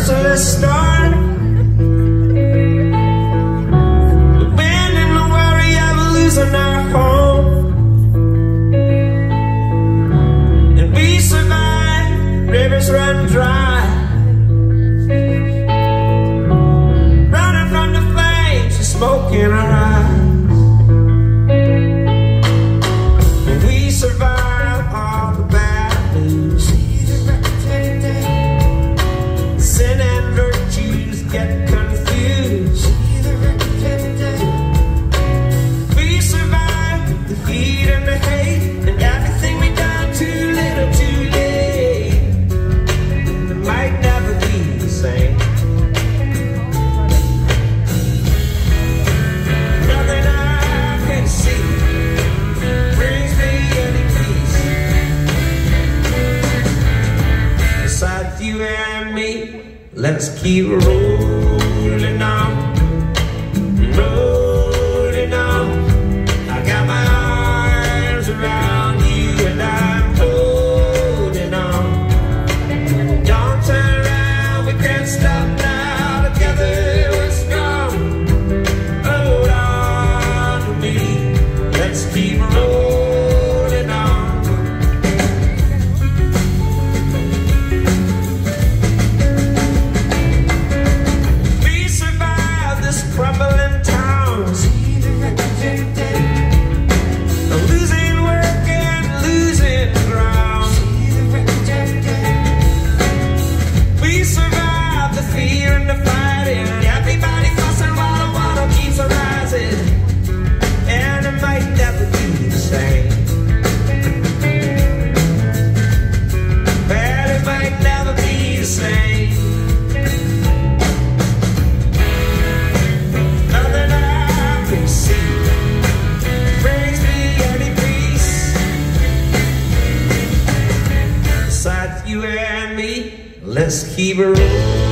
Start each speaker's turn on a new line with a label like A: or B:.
A: merciless storm. The wind and the worry of losing our home. And we survive, rivers run dry, running from the flames and smoke in our eyes. And we survive all the bad news. Sin and virtues get confused. We survive the heat and the hate, and everything we done too little too late. It might never be the same. Nothing I can see brings me any peace besides you and me. Let's keep rolling on, rolling on. I got my arms around you and I'm holding on. Don't turn around, we can't stop now. Together we're strong. Hold on to me. Let's keep rolling on. We survived this crumbling town, losing work and losing ground. We survived the fear and the fighting, everybody fussing while the water keeps rising. And it might never be the same. Well, it might never be the same. Nothing I can see brings me any peace besides you and me. Let's keep it rolling.